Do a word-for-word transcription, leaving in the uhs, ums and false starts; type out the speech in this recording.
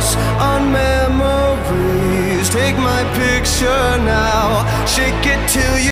walls on memories. Take my picture now, shake it till you